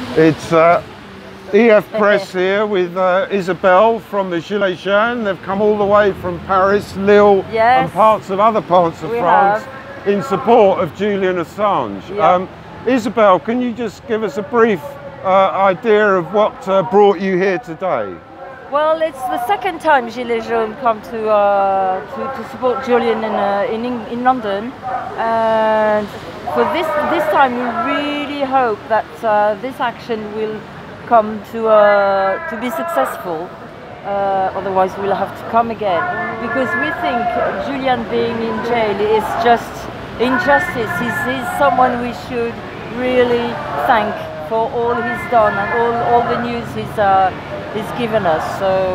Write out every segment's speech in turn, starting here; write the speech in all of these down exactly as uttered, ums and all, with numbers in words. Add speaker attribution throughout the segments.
Speaker 1: It's uh, E F Press here with uh, Isabelle from the Gilets Jaunes. They've come all the way from Paris, Lille,
Speaker 2: yes,
Speaker 1: and parts of other parts of France
Speaker 2: have.
Speaker 1: in support of Julian Assange.
Speaker 2: Yeah.
Speaker 1: Um, Isabelle, can you just give us a brief uh, idea of what uh, brought you here today?
Speaker 2: Well, it's the second time Gilets Jaunes come to uh, to, to support Julian in, uh, in in London, and for this this time we really hope that uh, this action will come to uh, to be successful. Uh, otherwise, we'll have to come again, because we think Julian being in jail is just injustice. He's, he's someone we should really thank for all he's done and all all the news he's. Uh, He's given us. So,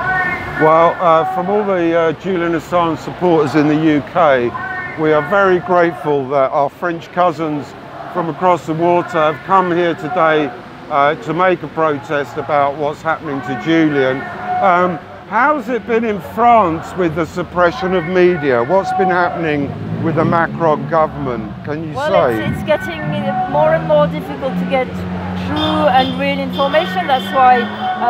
Speaker 1: well, uh, from all the uh, Julian Assange supporters in the U K, we are very grateful that our French cousins from across the water have come here today uh, to make a protest about what's happening to Julian. Um, how's it been in France with the suppression of media? What's been happening with the Macron government? Can you
Speaker 2: well,
Speaker 1: say?
Speaker 2: It's, it's getting more and more difficult to get true and real information. That's why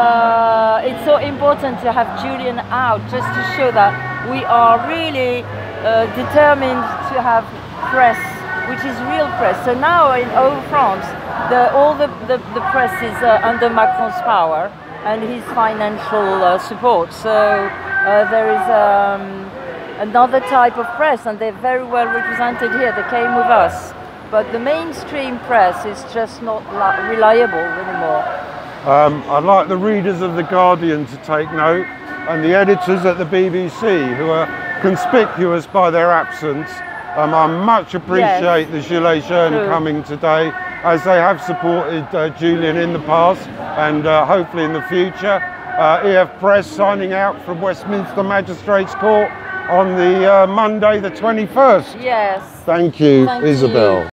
Speaker 2: uh, it's so important to have Julian out, just to show that we are really uh, determined to have press, which is real press. So now in all France, the, all the, the, the press is uh, under Macron's power and his financial uh, support. So uh, there is um, another type of press, and they're very well represented here. They came with us. But the mainstream press is just not reliable anymore. Um,
Speaker 1: I'd like the readers of The Guardian to take note, and the editors at the B B C, who are conspicuous by their absence. Um, I much appreciate yes. the Gilets Jaunes True. coming today, as they have supported uh, Julian in the past and uh, hopefully in the future. Uh, E F Press signing out from Westminster Magistrates Court on the uh, Monday the twenty-first.
Speaker 2: Yes.
Speaker 1: Thank you,
Speaker 2: Thank
Speaker 1: Isabelle.
Speaker 2: You.